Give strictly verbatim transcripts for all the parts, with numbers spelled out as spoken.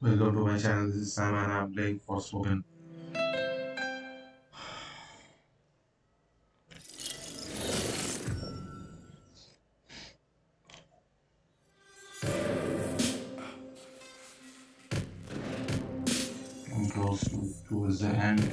Welcome to my channel. This is Sam and I'm playing Forspoken. I'm close to, towards the end.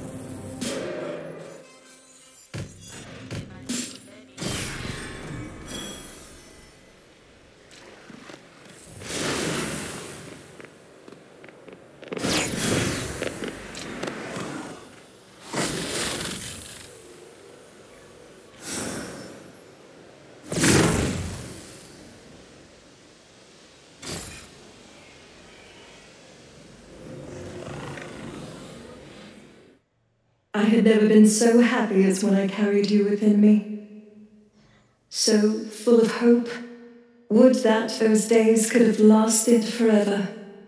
I had never been so happy as when I carried you within me. So full of hope. Would that those days could have lasted forever.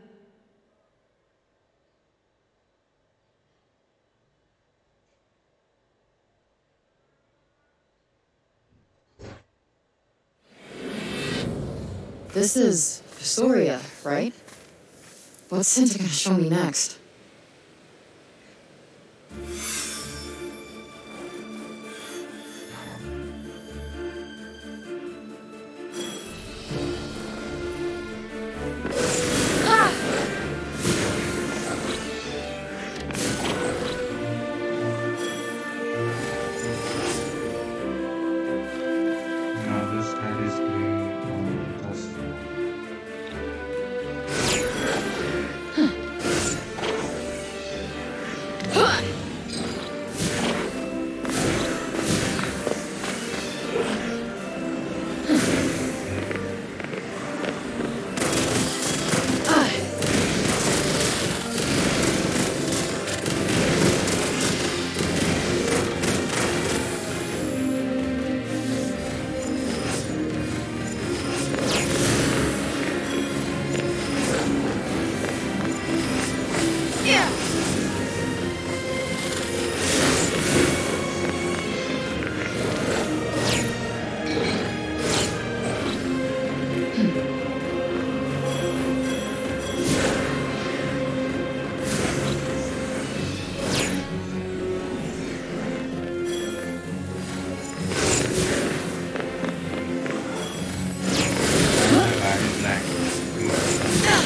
This is Visoria, right? What's Cinta gonna show me next? Now this cat is playing um, just the cat is black.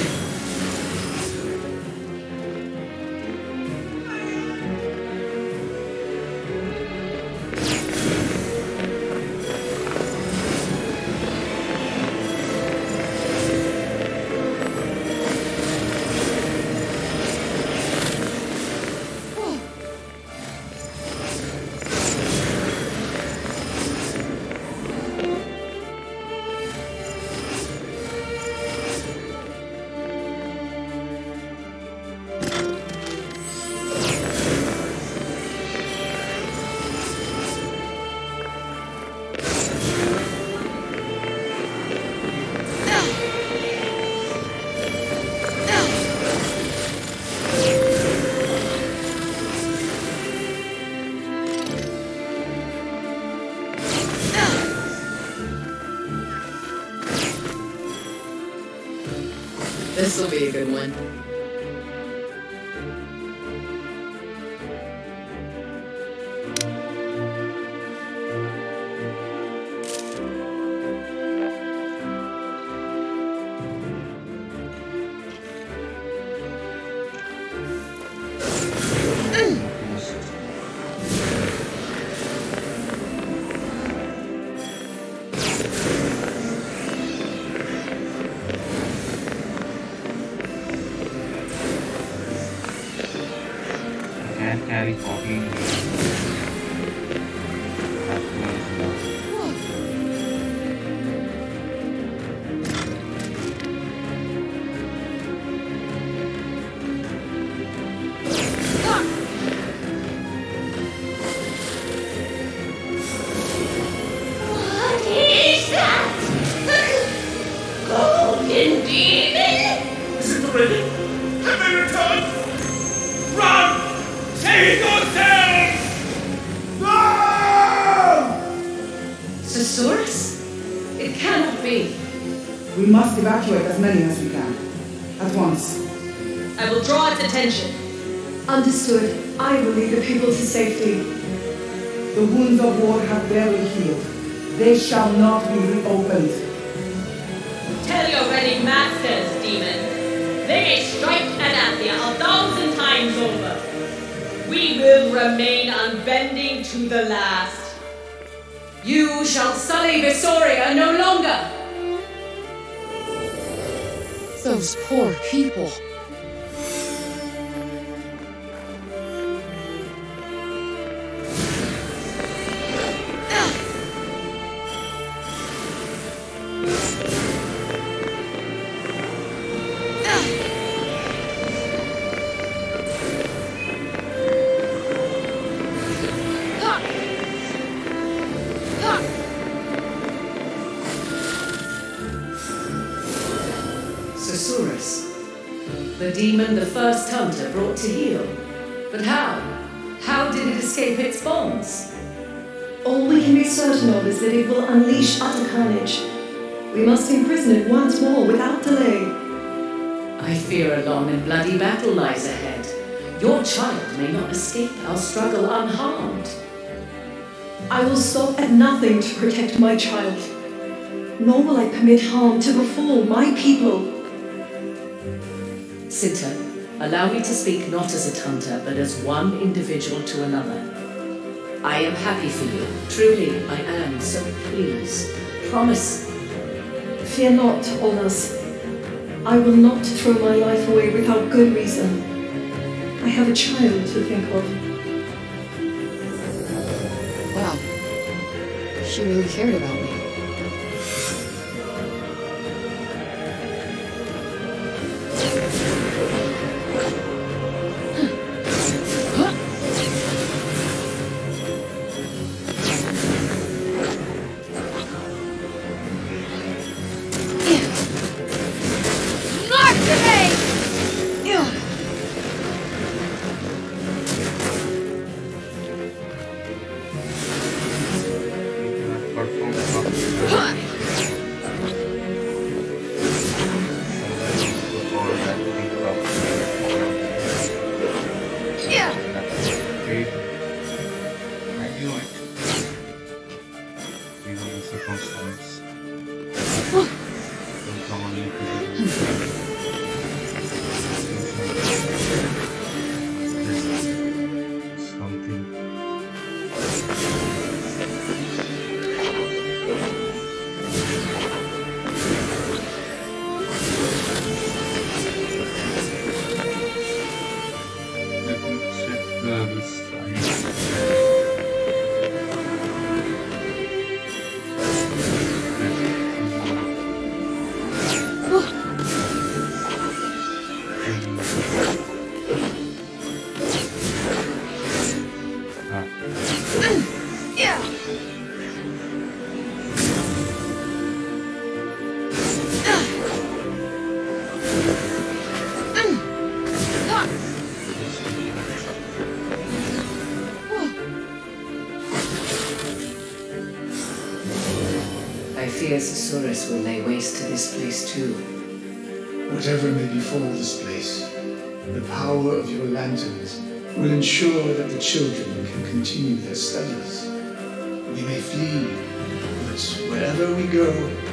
This'll be a good one. The cat carries fourteen years. That's what it's about. What is that? Golden demon? Is it already? Have they returned? Run! Save yourselves! No! Sosaurus? It cannot be. We must evacuate as many as we can. At once. I will draw its attention. Understood. I will lead the people to safety. The wounds of war have barely healed. They shall not be reopened. Tell your ready masters, demon. They may strike Anathia a thousand times over. We will remain unbending to the last. You shall sully Visoria no longer. Those poor people. Susurrus, the demon the first hunter brought to heal. But how? How did it escape its bonds? All we can be certain of is that it will unleash utter carnage. We must imprison it once more without delay. I fear a long and bloody battle lies ahead. Your child may not escape our struggle unharmed. I will stop at nothing to protect my child. Nor will I permit harm to befall my people. Cinta, allow me to speak not as a hunter, but as one individual to another. I am happy for you. Truly, I am. So please, promise. Fear not, Olas. I will not throw my life away without good reason. I have a child to think of. Wow. She really cared about me. Susurrus will lay waste to this place too. Whatever may befall this place, the power of your lanterns will ensure that the children can continue their studies. We may flee, but wherever we go,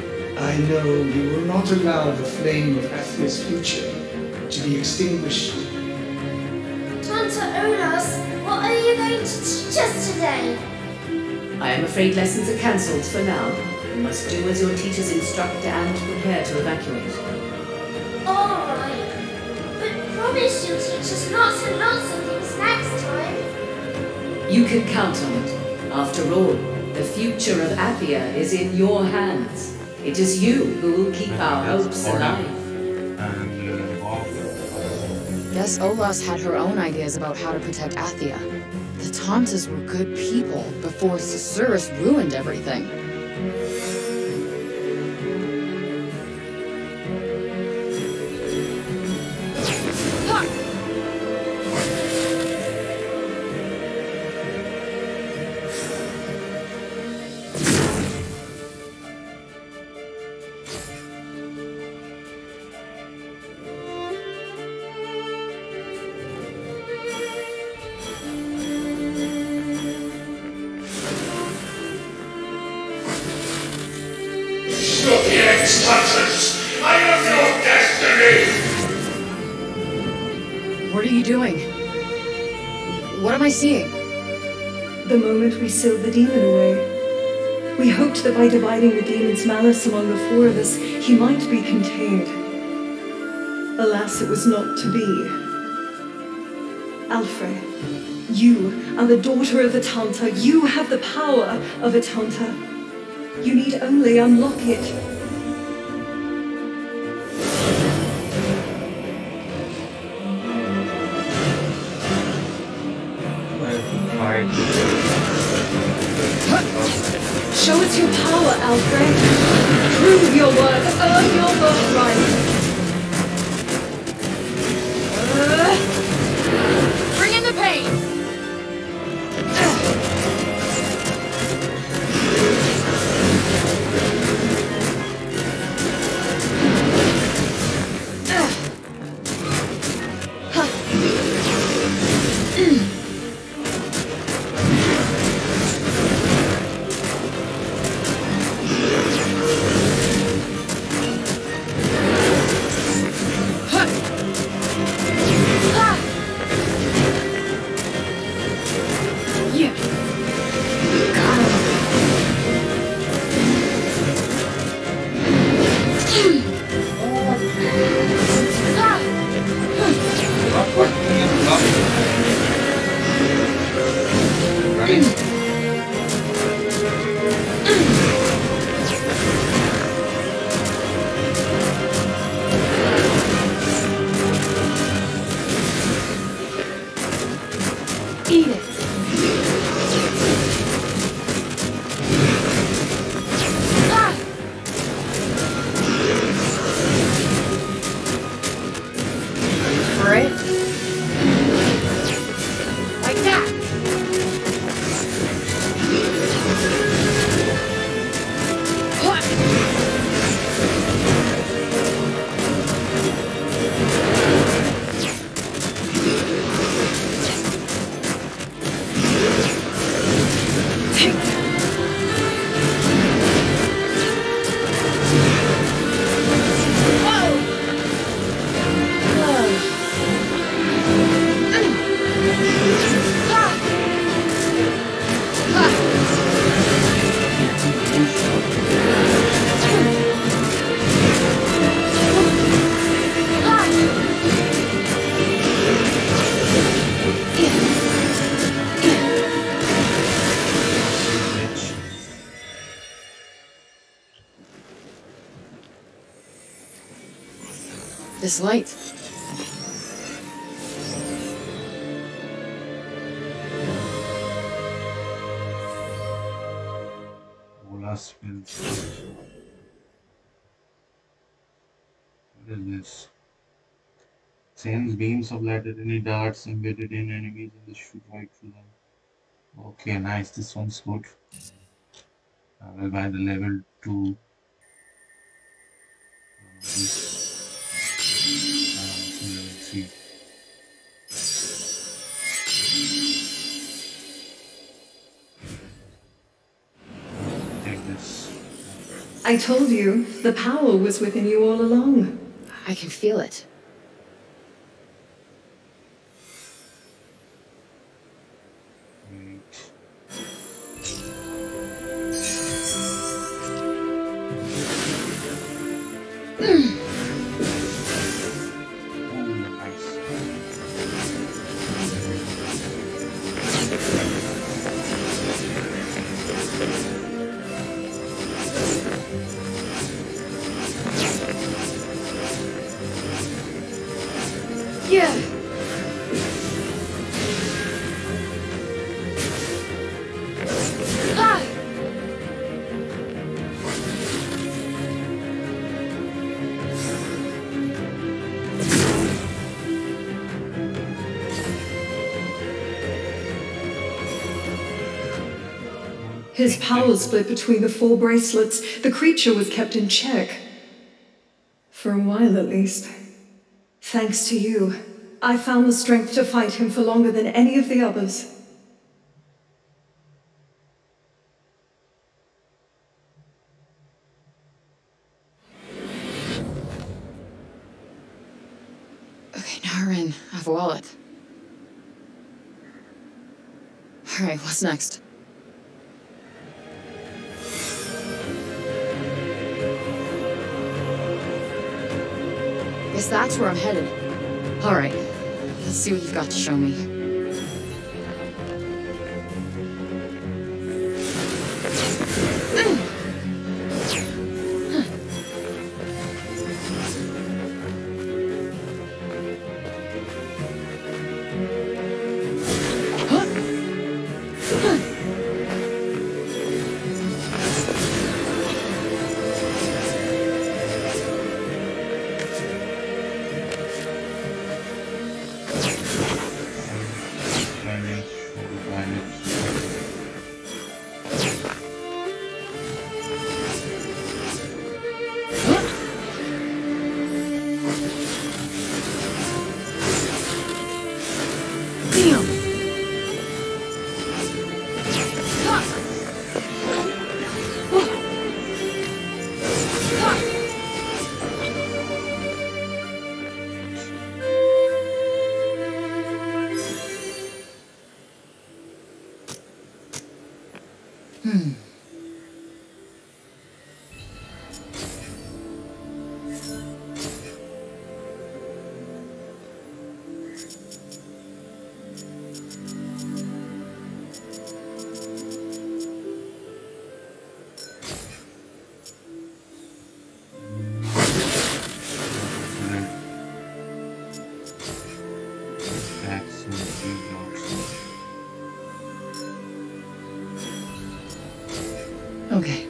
I know we will not allow the flame of Athia's future to be extinguished. Tanta Olas, what are you going to teach us today? I am afraid lessons are cancelled for now. You must do as your teachers instruct and prepare to evacuate. All right. But promise you'll teach us lots and lots of things next time. You can count on it. After all, the future of Athia is in your hands. It is you who will keep our hopes alive. Guess Olas had her own ideas about how to protect Athia. The Tantas were good people before Susurrus ruined everything. you doing? What am I seeing? The moment we sealed the demon away, we hoped that by dividing the demon's malice among the four of us, he might be contained. Alas, it was not to be. Alfre, you are the daughter of Atanta. You have the power of Atanta. You need only unlock it. Show us your power, Alfred. Prove your worth. Earn your birthright. Uh, Bring in the pain! This light. Ola spells. What is this? Sends beams of light at any darts embedded in enemies and this shoot right through them. Okay, nice. This one's good. I will buy the level two. This. I told you, the power was within you all along. I can feel it. His power split between the four bracelets. The creature was kept in check. For a while, at least. Thanks to you, I found the strength to fight him for longer than any of the others. Okay, now we're in. I have a wallet. Alright, what's next? Guess that's where I'm headed. Alright, let's see what you've got to show me. Hmm. Okay.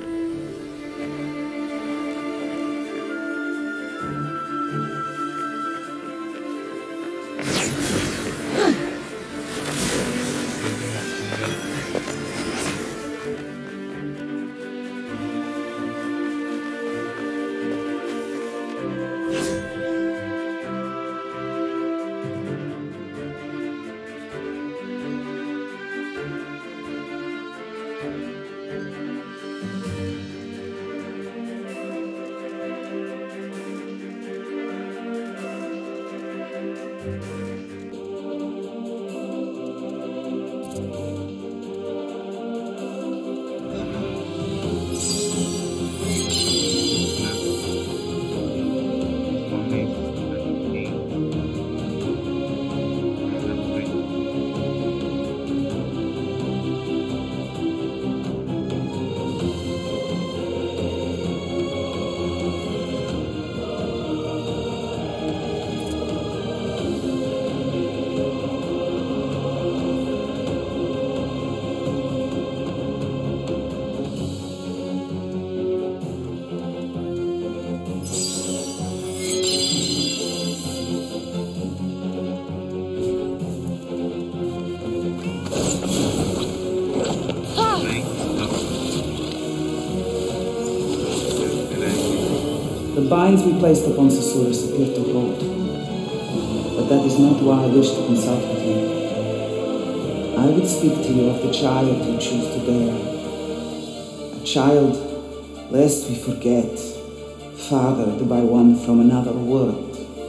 The binds we placed upon Susurrus appear to hold, but that is not why I wish to consult with you. I would speak to you of the child you choose to bear. A child, lest we forget, fathered by one from another world.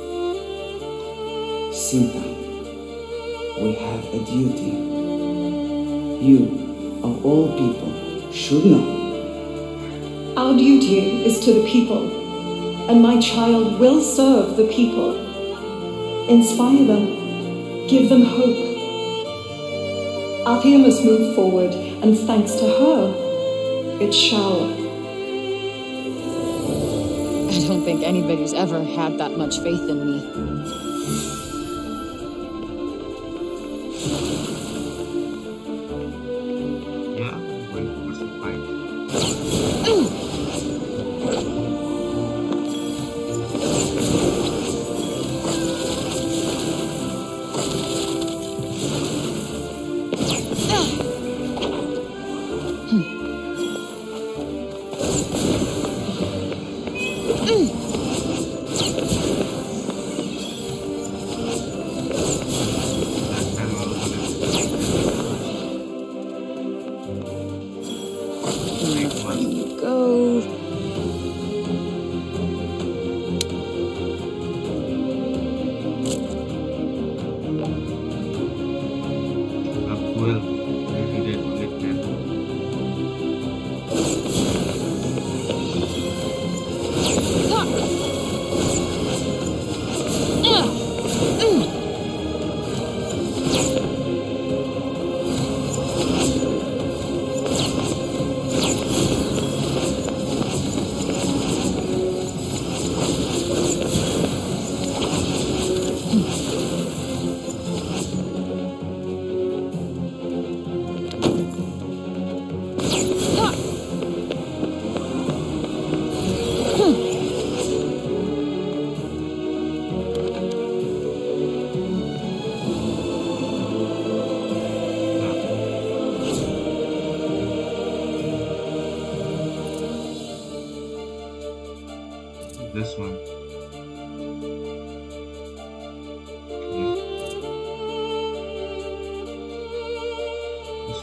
Cinta, we have a duty. You, of all people, should know. Our duty is to the people, and my child will serve the people. Inspire them, give them hope. Athia must move forward, and thanks to her, it shall. I don't think anybody's ever had that much faith in me.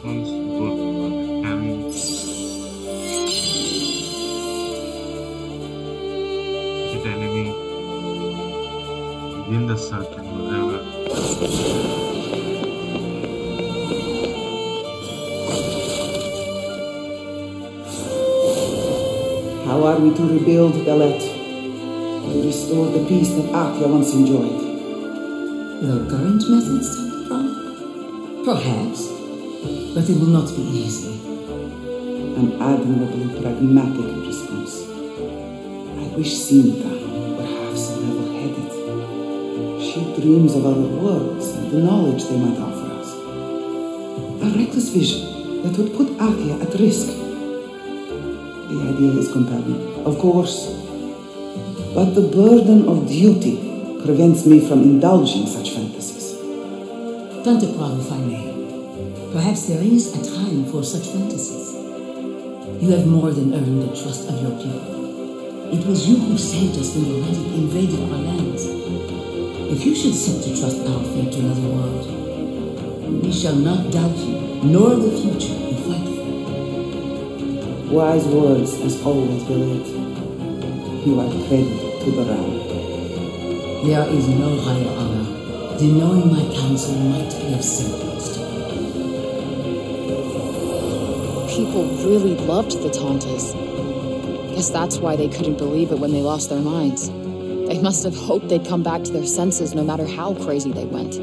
one's good. And hit enemy within the circle, whatever. How are we to rebuild Belet? To restore the peace that Athia once enjoyed? With our current methods, Prof? Perhaps, but it will not be easy. An admirably pragmatic response. I wish Sinta were half so level-headed. She dreams of other worlds and the knowledge they might offer us. A reckless vision that would put Athia at risk. The idea is compelling, of course, but the burden of duty prevents me from indulging such fantasies. Tante Prague, if I may. Perhaps there is a time for such fantasies. You have more than earned the trust of your people. It was you who saved us when the Reddit invaded our lands. If you should seek to trust our fate to another world, we shall not doubt you, nor the future you fight for. Wise words as always, Belet. You are credit to the realm. There is no higher honor than knowing my counsel might be of service to you. People really loved the Tantas. Guess that's why they couldn't believe it when they lost their minds. They must have hoped they'd come back to their senses no matter how crazy they went.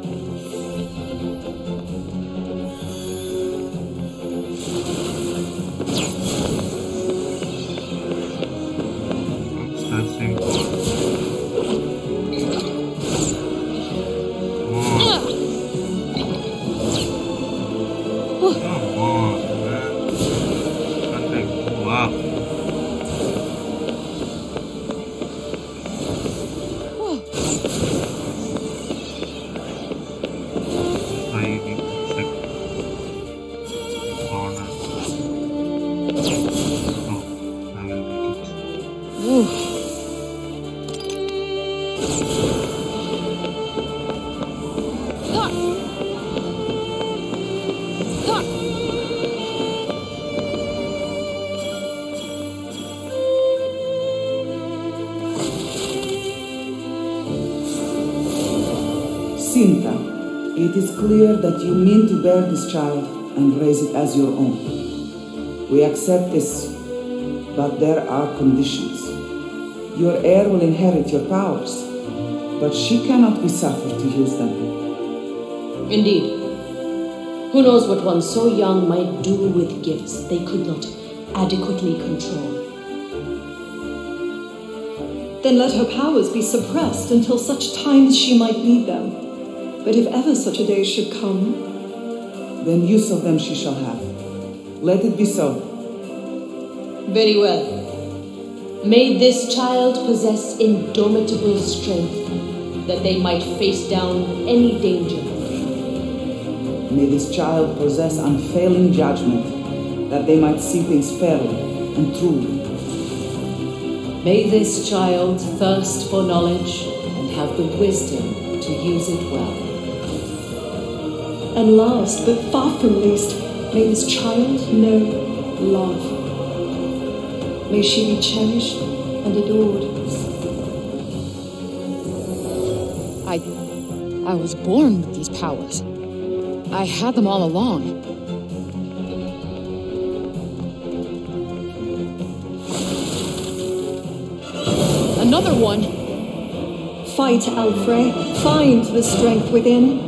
Sinta, it is clear that you mean to bear this child and raise it as your own. We accept this, but there are conditions. Your heir will inherit your powers, but she cannot be suffered to use them. Indeed. Who knows what one so young might do with gifts they could not adequately control. Then let her powers be suppressed until such time as she might need them. But if ever such a day should come... Then use of them she shall have. Let it be so. Very well. May this child possess indomitable strength, that they might face down any danger. May this child possess unfailing judgment, that they might see things fairly and truly. May this child thirst for knowledge and have the wisdom to use it well. And last, but far from least, may this child know love. May she be cherished and adored. I... I was born with these powers. I had them all along. Another one! Fight, Alfre. Find the strength within.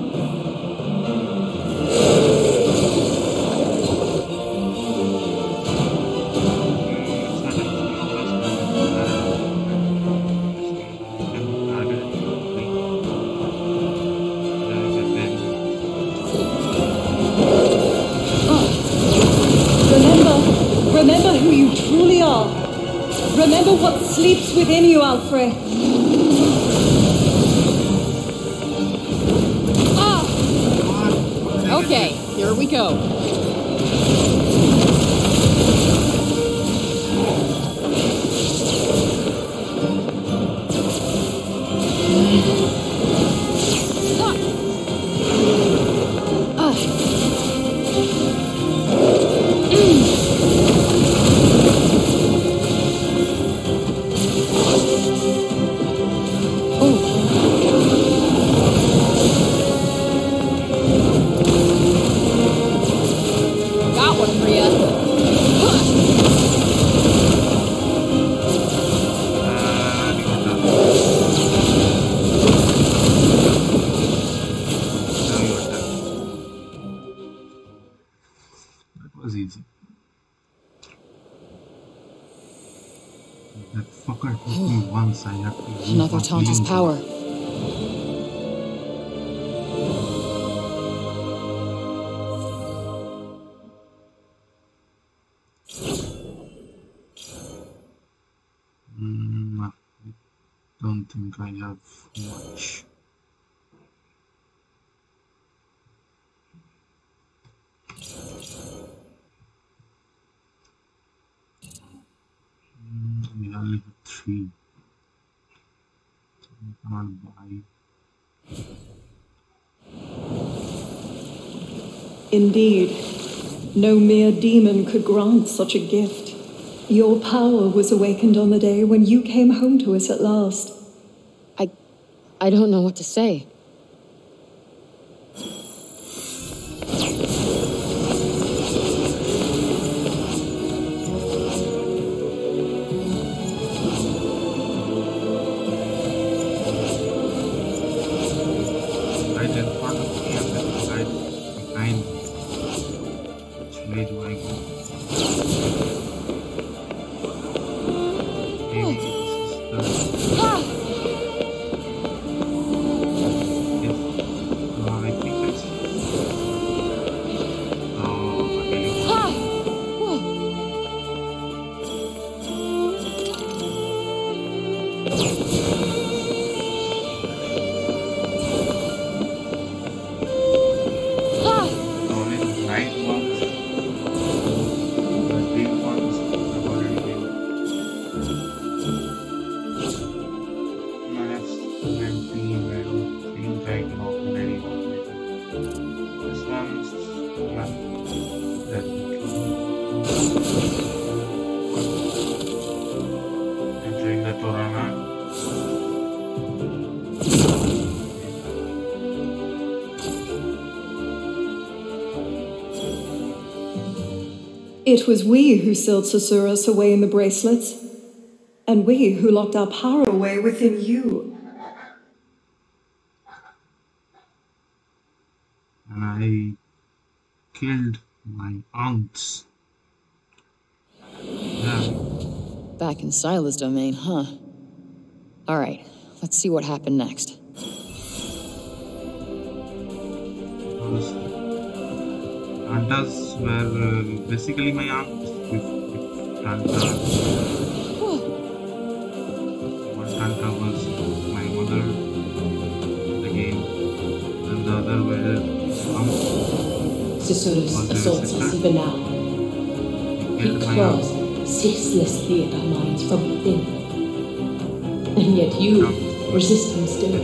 Remember who you truly are. Remember what sleeps within you, Alfre. Ah! Okay, here we go. Ah! means I have to use Another my Tanta's healing power. Mm, I don't think I have much. Mm, we only have three. So we cannot buy. Indeed, no mere demon could grant such a gift. Your power was awakened on the day when you came home to us at last. I... I don't know what to say. Right in front of me and then right behind me. Which way do I go? Maybe this is the... Yes. Uh, I think it's... Oh, okay. Only the right ones, the big ones have already been. That's empty. I don't think I can open any one. This one's yeah, definitely. Entering the Torana. It was we who sealed Susurrus away in the bracelets, and we who locked our power away within you. And I killed my aunts. Yeah. Back in Sila's domain, huh? Alright, let's see what happened next. Those Tantas were uh, basically my aunts. If, if Tanta, one Tanta was my mother in the game, and the other were aunts. Susurrus Was their assaults sister. us even now. He He killed my claws aunt. ceaselessly at our minds from within. And yet you resist him still.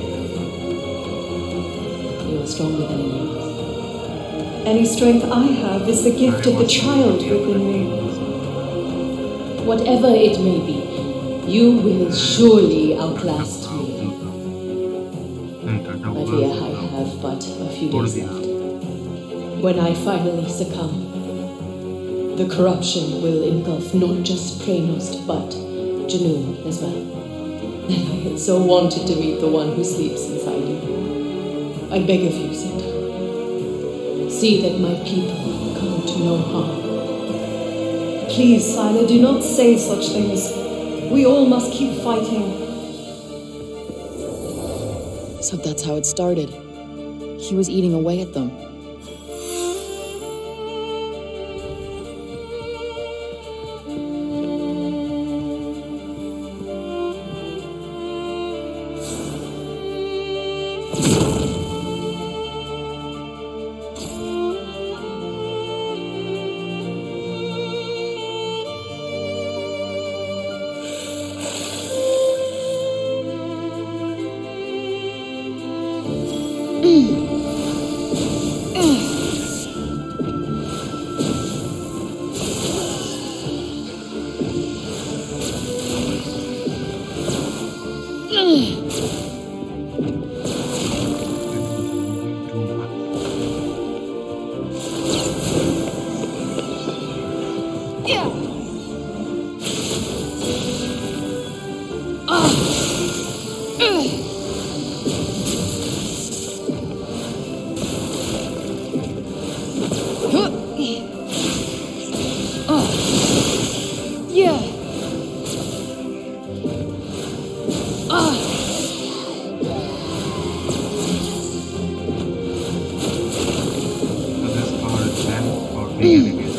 You are stronger than he is. Any strength I have is the gift of the child within me. Whatever it may be, you will surely outlast me. I fear I have but a few days left. When I finally succumb, the corruption will engulf not just Praenost, but Junoon as well. And I had so wanted to meet the one who sleeps inside you. I beg of you, Sindar. See that my people come to no harm. Please, Sila, do not say such things. We all must keep fighting. So that's how it started. He was eating away at them. Nothing enemies.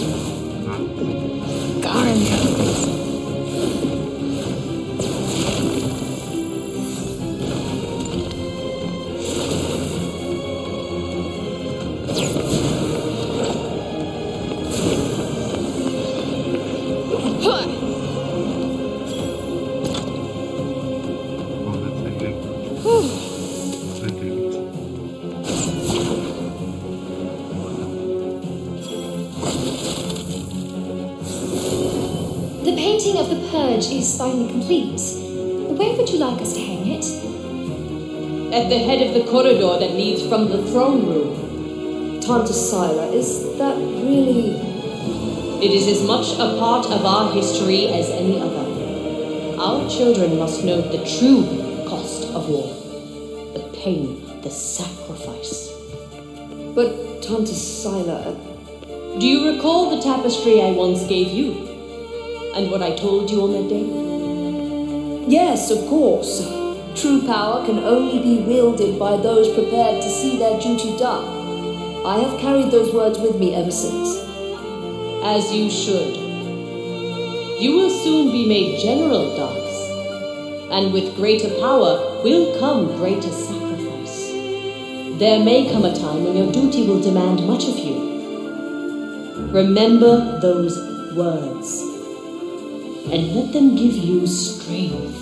The painting of the Purge is finally complete. Where would you like us to hang it? At the head of the corridor that leads from the throne room. Tanta Sila, is that really... It is as much a part of our history as any other. Our children must know the true cost of war. The pain, the sacrifice. But Tanta Sila... Do you recall the tapestry I once gave you? And what I told you on that day? Yes, of course. True power can only be wielded by those prepared to see their duty done. I have carried those words with me ever since. As you should. You will soon be made General, Darks. And with greater power will come greater sacrifice. There may come a time when your duty will demand much of you. Remember those words. And let them give you strength.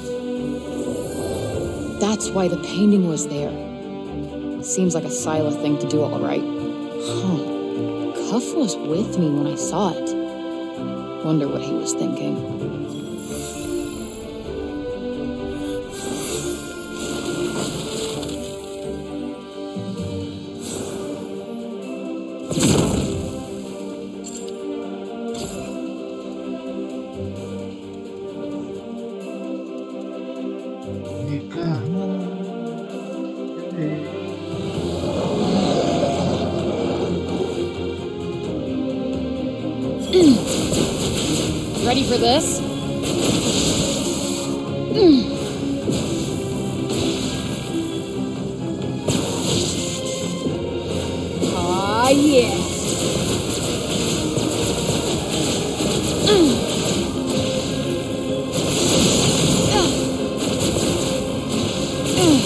That's why the painting was there. Seems like a Sila thing to do, all right. Huh. Cuff was with me when I saw it. Wonder what he was thinking. Ready for this? Mm. Ah, yes. Mm. Uh. Uh.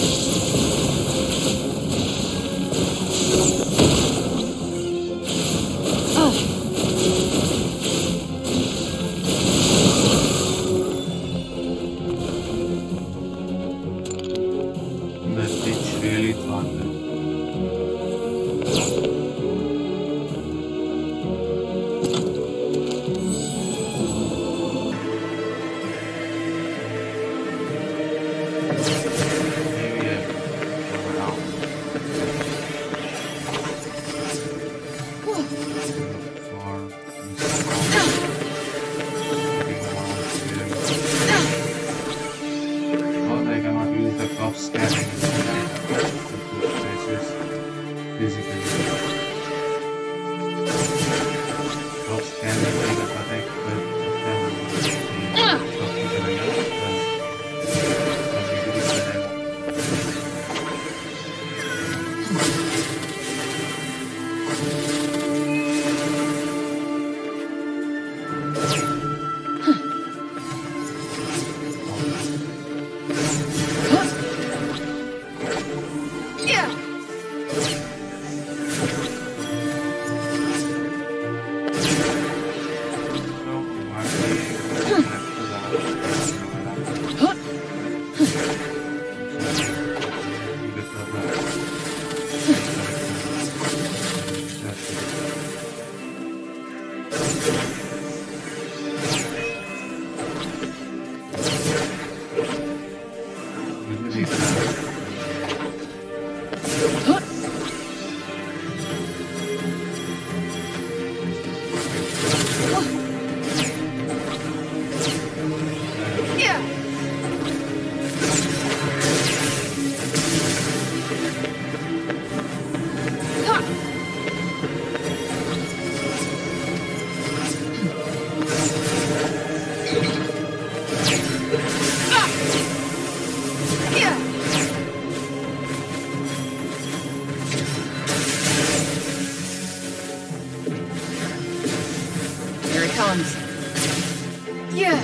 arms. Yeah.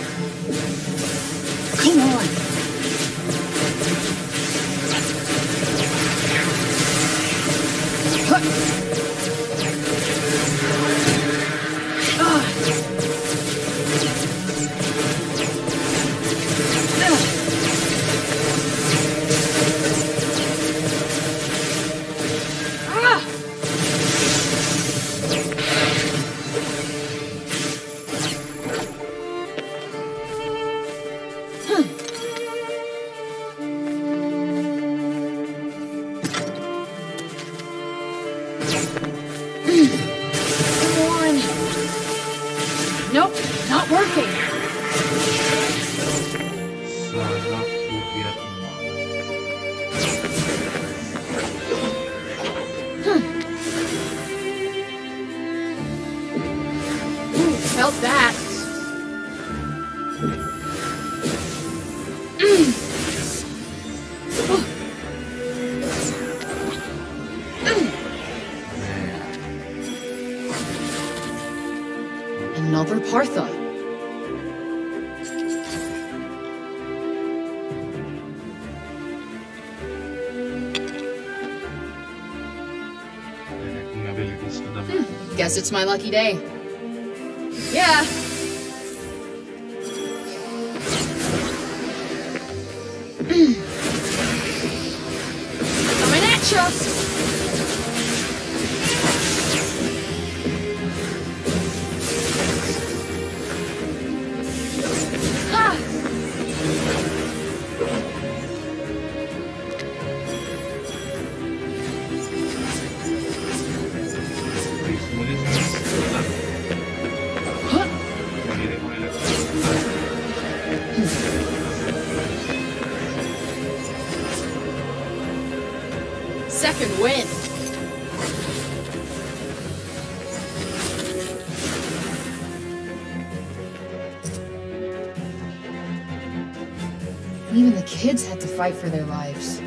Come on. Nope, not working. Saga Phobia. Ooh, felt that. Another Partha. Abilities to them. Guess it's my lucky day. Yeah. Coming at ya. Second win. Even the kids had to fight for their lives.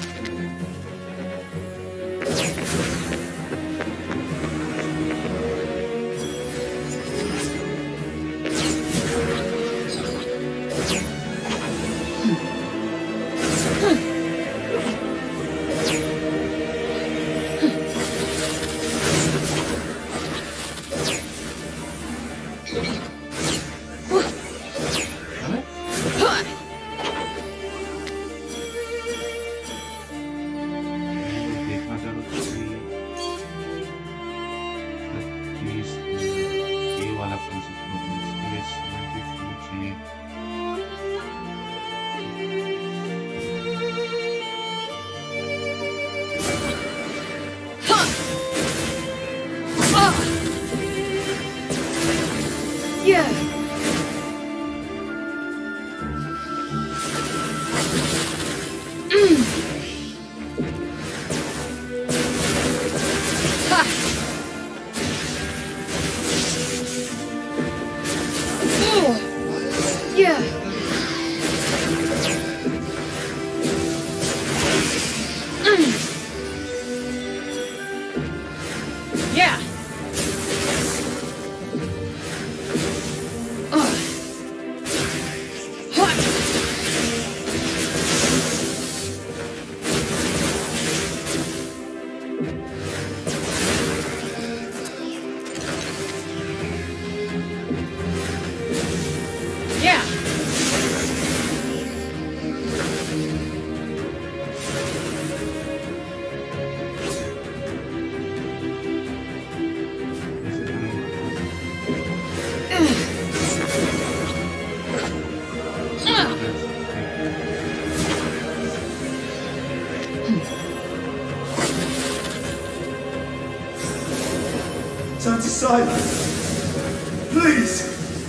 Silence! Please!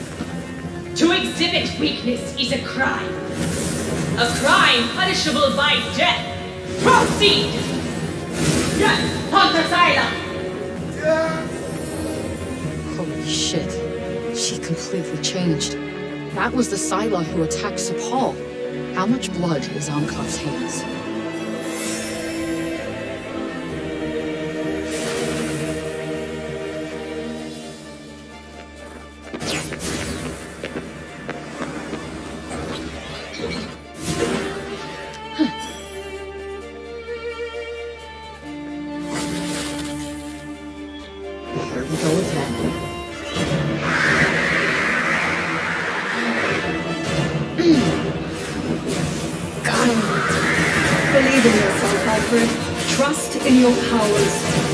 To exhibit weakness is a crime. A crime punishable by death. Proceed! Yes, Hunter Sila! Holy shit. She completely changed. That was the Sila who attacked Sepal. How much blood is on Kaf's hands? Alfred. Trust in your powers.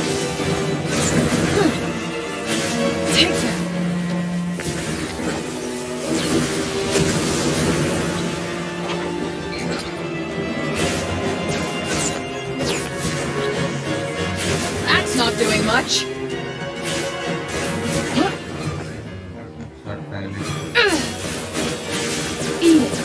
Take them. That's not doing much. Eat it.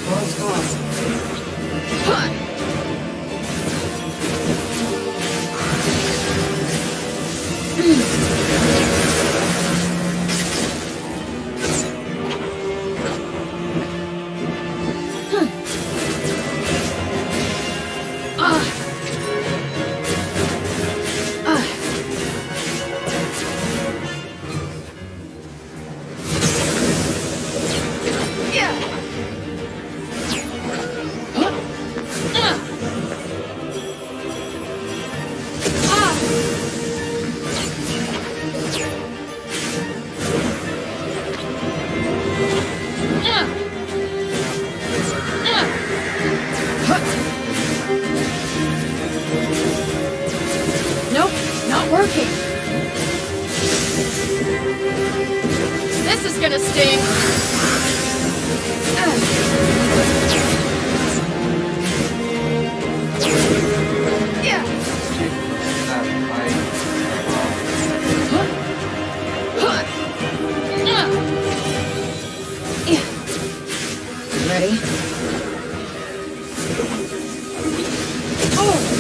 Nope, not working. This is gonna sting. Yeah. Ready? Oh!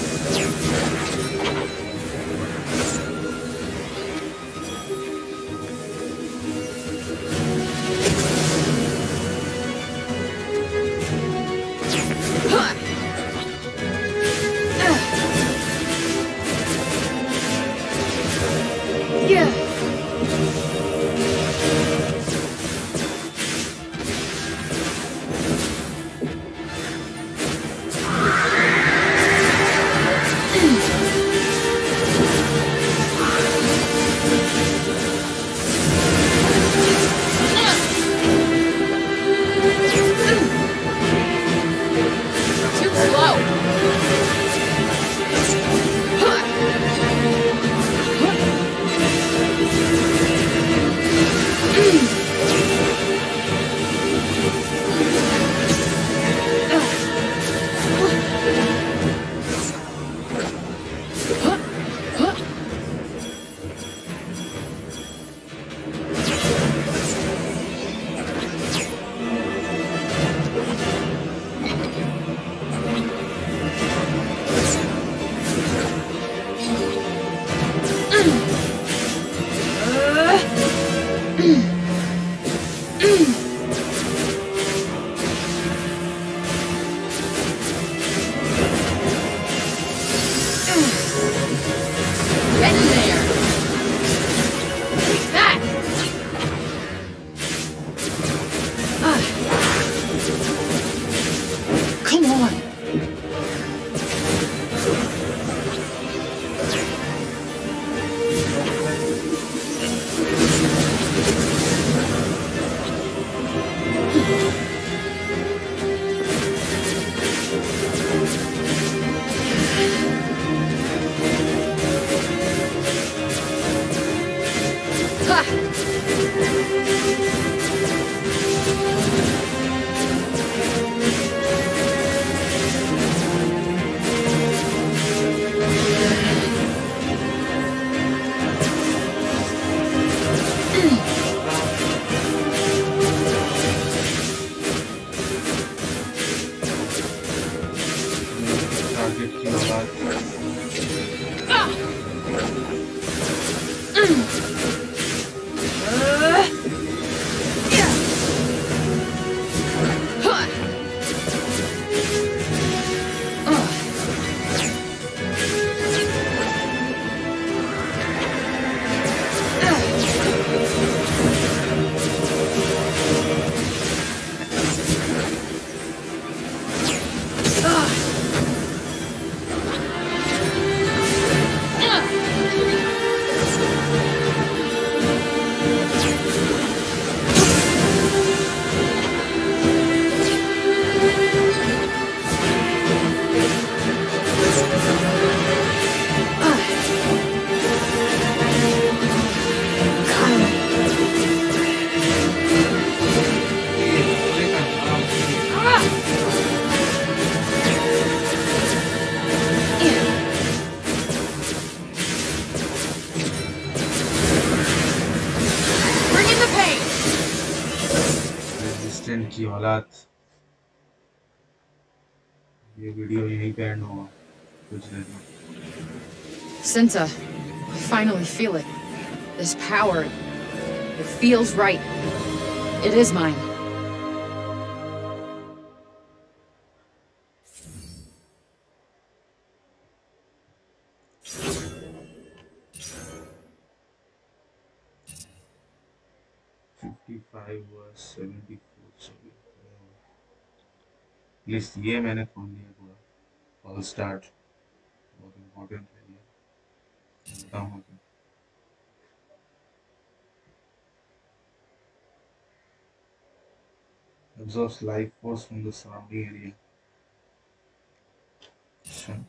Yeah. Too slow. Get in there. Take that. Ah. Come on. Resistant की औलाद ये video यहीं पे and होगा कुछ देर में. Cinta, I finally feel it. This power, it feels right. It is mine. fifty-five was seventy-four. So at least ये मैंने खोल लिया पूरा. All start. बहुत important है ये. बताऊँ क्या? Absorbs life force from the surrounding area. Sure.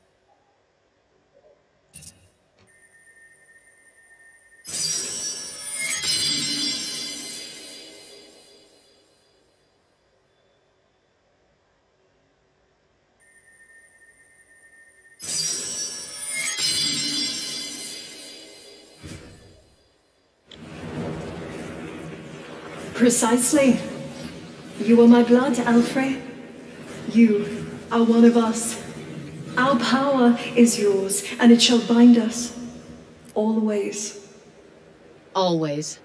Precisely. You are my blood, Alfred. You are one of us. Our power is yours, and it shall bind us. Always. Always.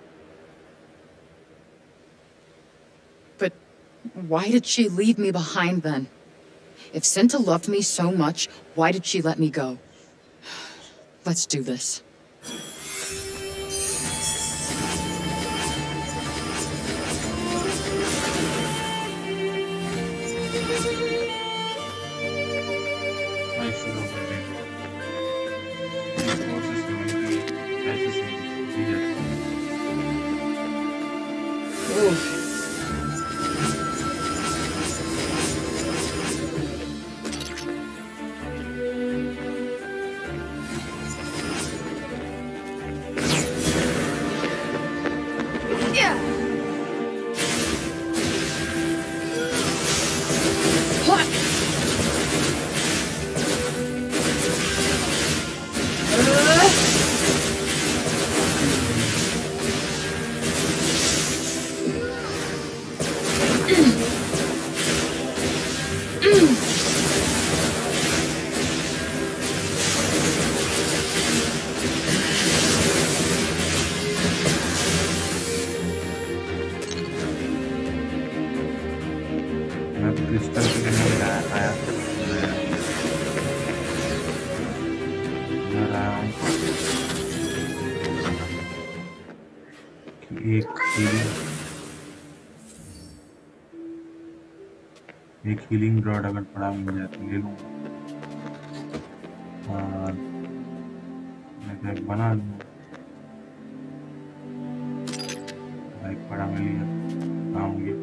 But why did she leave me behind then? If Cinta loved me so much, why did she let me go? Let's do this. एक healing rod अगर पड़ा मिल जाए तो ले लूँ और मैं तो एक बना लूँ. एक पड़ा मिल गया आऊँगी.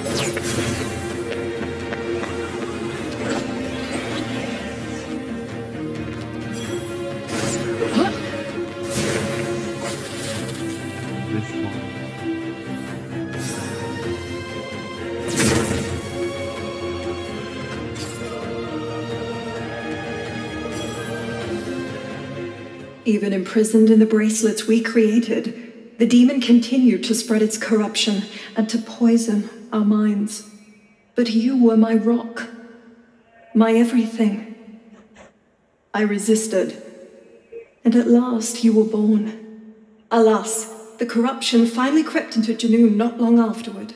Even imprisoned in the bracelets we created, the demon continued to spread its corruption and to poison our minds. But you were my rock, my everything. I resisted, and at last you were born. Alas, the corruption finally crept into Junoon not long afterward.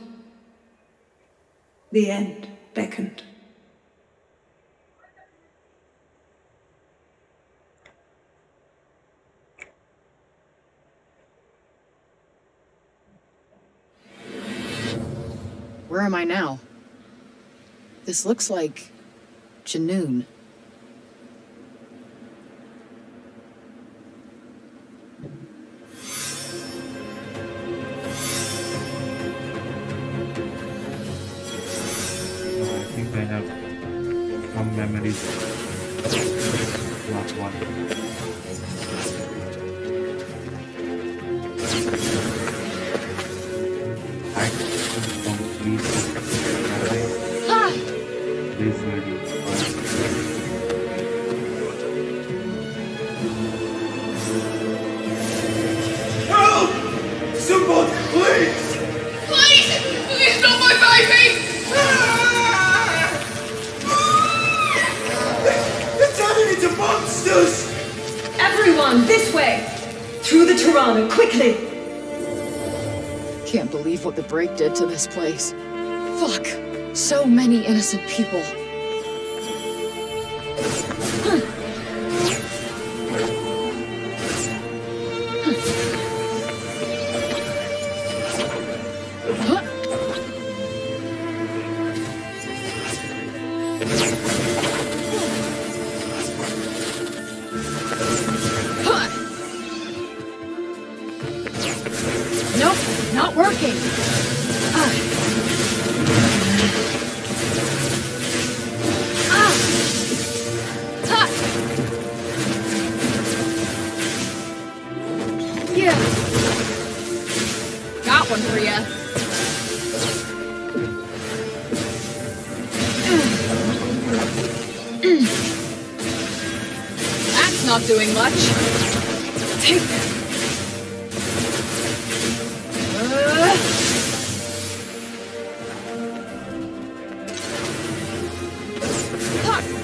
The end beckoned. Where am I now? This looks like Junoon. I think I have some memories. Not one. This video. Help! Someone, please! Please! Please, not my baby! They're turning into monsters! Everyone, this way! Through the Tirana, quickly! Can't believe what the break did to this place. Fuck! So many innocent people. Nope, not working. Got one for ya. That's not doing much. Take that. Uh. Fuck.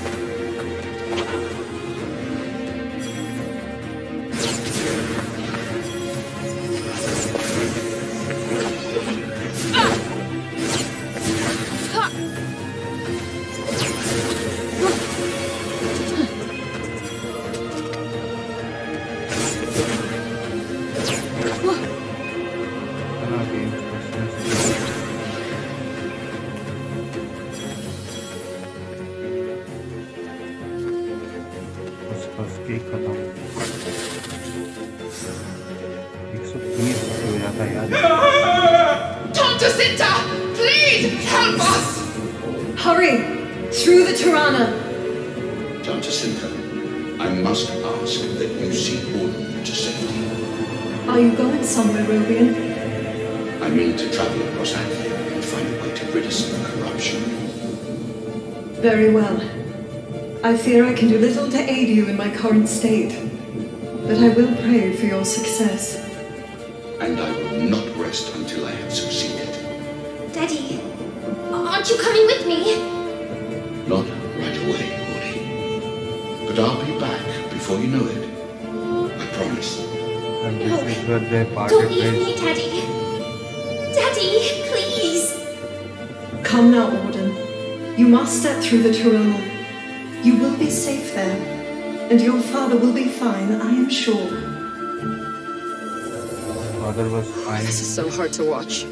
Tanta Cinta! Please, help us! Hurry! Through the Tirana! Tanta Cinta, I must ask that you see Orden to safety. Are you going somewhere, Robian? I mean to travel across Anthea and find a way to rid us of the corruption. Very well. I fear I can do little to aid you in my current state, but I will pray for your success. And I will not rest until I have succeeded. Daddy, aren't you coming with me? Not right away, Orden. But I'll be back before you know it. I promise. And this is where they parted Don't leave ways. me, Daddy. Daddy, please. Come now, Orden. You must step through the Tirana. You will be safe there, and your father will be fine, I am sure. Father was fine. This is so hard to watch.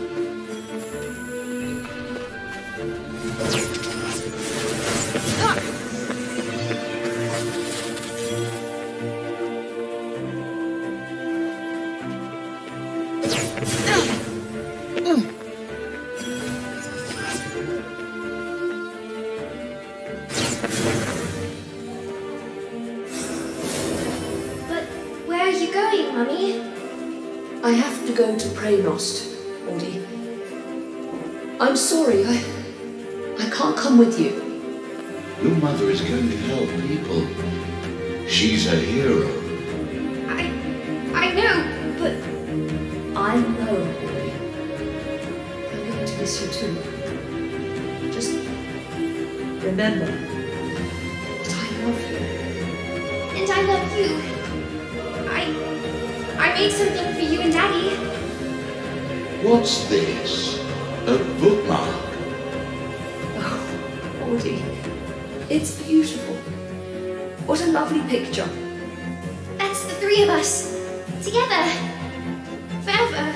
go to Praenost, Audi. I'm sorry, I... I can't come with you. Your mother is going to help people. She's a hero. I... I know, but... I know, Audi. I'm going to miss you too. Just... remember that I love you. And I love you. I... I made something for you and Daddy. What's this? A bookmark? Oh, Audi. It's beautiful. What a lovely picture. That's the three of us. Together. Forever.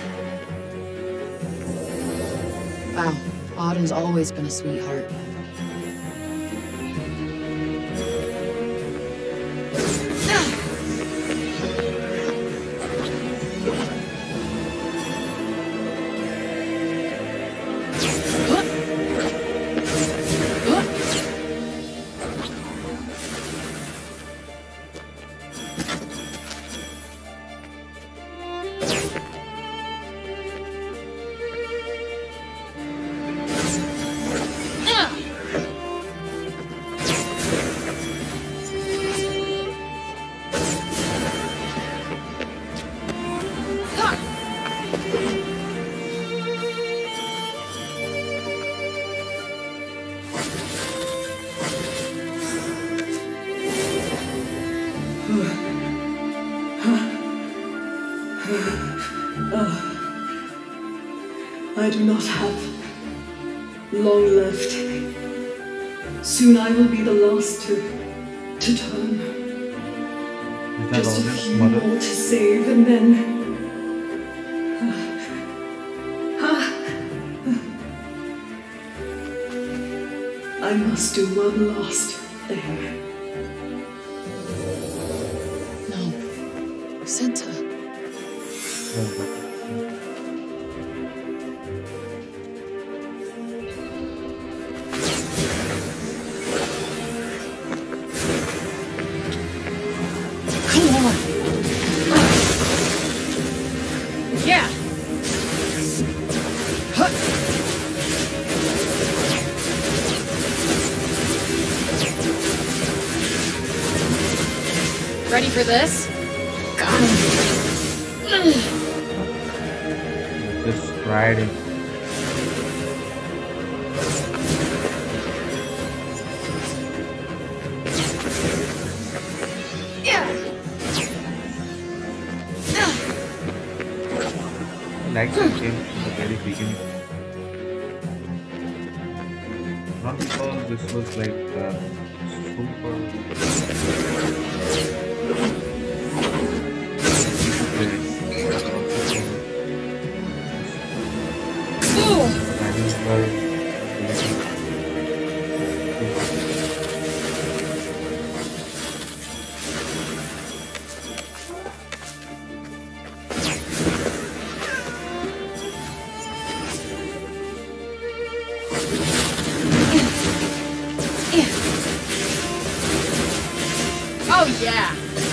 Wow, Auden's always been a sweetheart. I do not have long left. Soon I will be the last to, to turn. Just a few more to save and then... I must do one last thing. No. Senta. Ready for this? Got him. Just riding. Yeah. I like the game from the very beginning. Not because this was like uh, super. Oh yeah.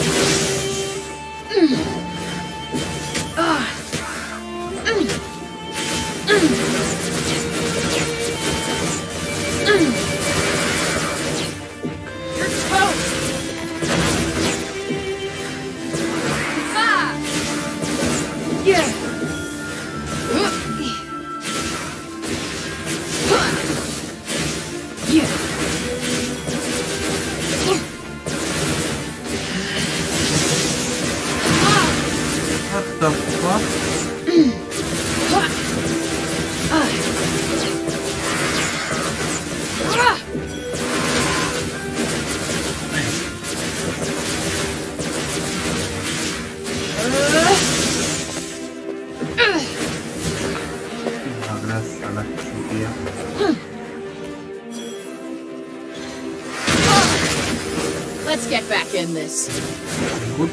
Mm. Ah. Mm. Mm. Mm. You're toast. Ah. Yeah. Uh. Yeah. What the fuck? Let's get back in this. Good.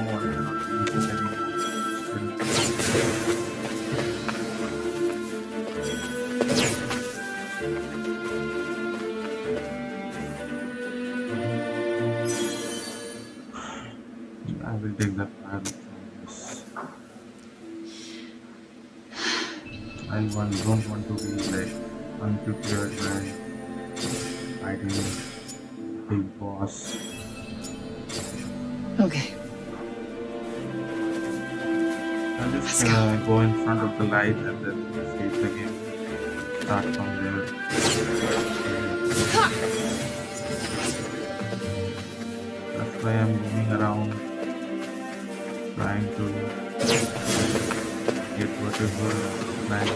I did not use it anymore. I will take that pilot from this. I want, don't want to be like unprepared when fighting big boss. Okay. I'm just gonna go. go in front of the light and then save the game. Start from there. That's why I'm moving around, trying to get whatever plan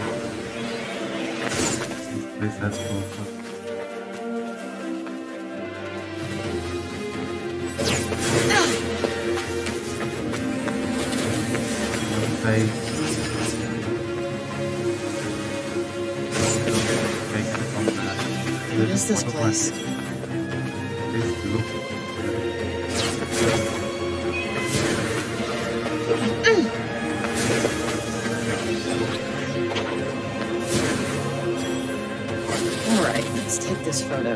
this place has to offer. Side. What is this place? This look. All right, let's take this photo.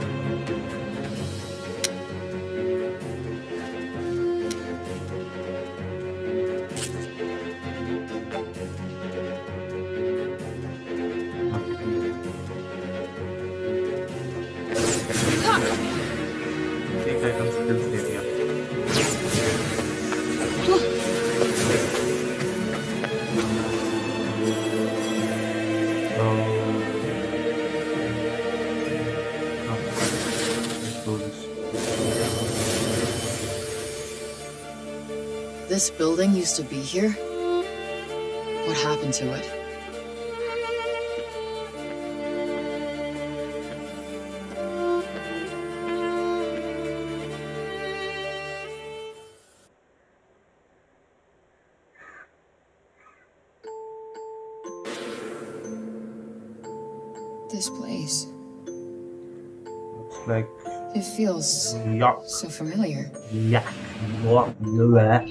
This building used to be here? What happened to it? This place. Looks like it feels yeah. so familiar. Yeah. What? Relax.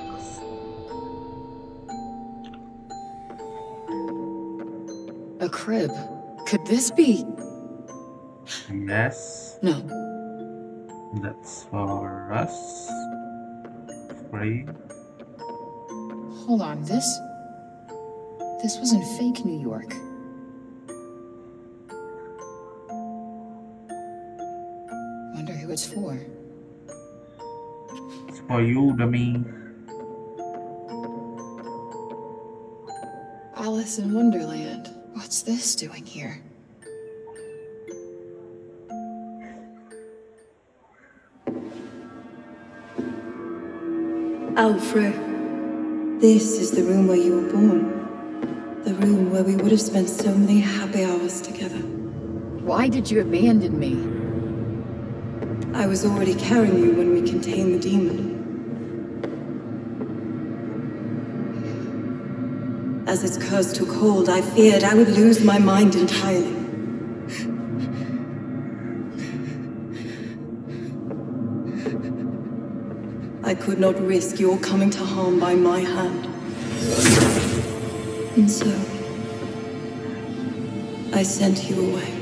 A crib. Could this be? Yes. No. That's for us. Free. Hold on, this... This was in fake New York. Wonder who it's for. It's for you, dummy. Alice in Wonderland. What's this doing here? Alfred, this is the room where you were born. The room where we would have spent so many happy hours together. Why did you abandon me? I was already carrying you when we contained the demon. As its curse took hold, I feared I would lose my mind entirely. I could not risk your coming to harm by my hand. And so, I sent you away.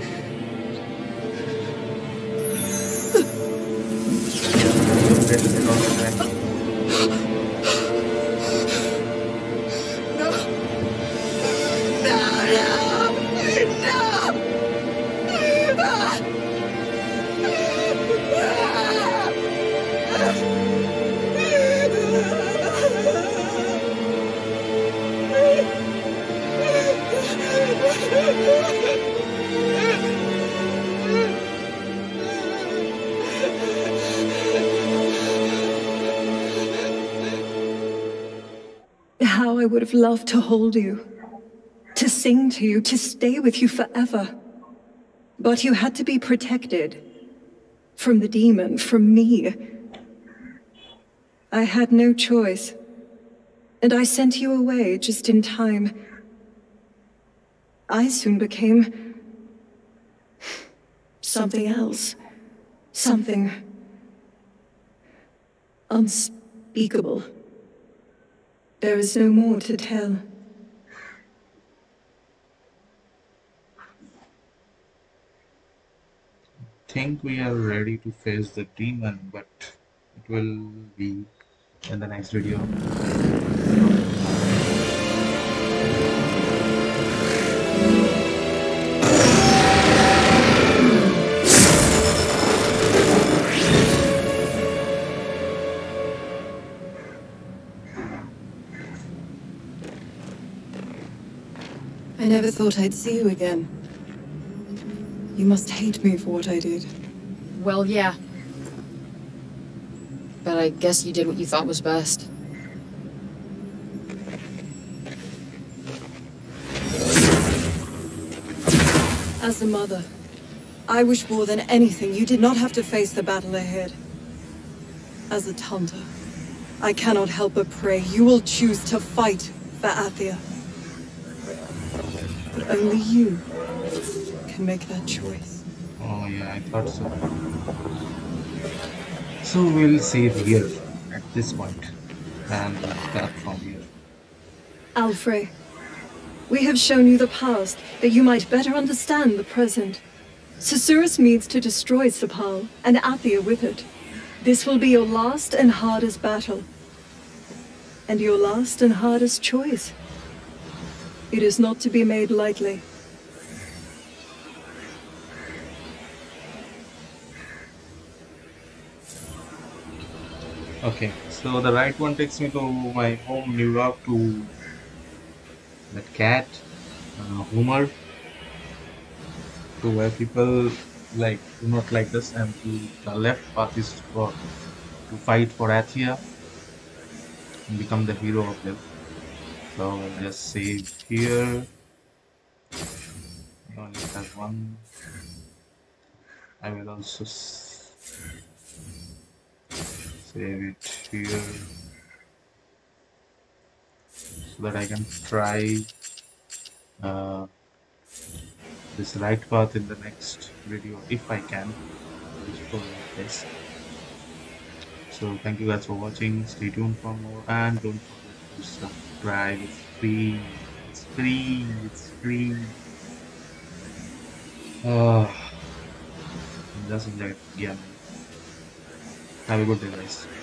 How I would have loved to hold you, to sing to you, to stay with you forever. But you had to be protected. From the demon, from me. I had no choice. And I sent you away just in time. I soon became... something else. Something... unspeakable. unspeakable. There is no more to tell. I think we are ready to face the demon, but it will be in the next video. I never thought I'd see you again. You must hate me for what I did. Well, yeah. But I guess you did what you thought was best. As a mother, I wish more than anything you did not have to face the battle ahead. As a Tanta, I cannot help but pray you will choose to fight for Athia. But only you can make that choice. Oh yeah, I thought so. So we'll save here at this point and start from here. Alfrey, we have shown you the past that you might better understand the present. Susurrus needs to destroy Sepal and Athia with it. This will be your last and hardest battle. And your last and hardest choice. It is not to be made lightly. Okay, so the right one takes me to my home, New York, to that cat, uh, Homer, to where people like do not like this, and to the left path is for to fight for Athia and become the hero of them. So I'll just save here. I only have one. I will also save it here so that I can try uh, this right path in the next video if I can. This. So thank you guys for watching. Stay tuned for more and don't forget to subscribe. It's free. It's free. It's free. Oh, just enjoy it. Yeah. Have a good day, guys.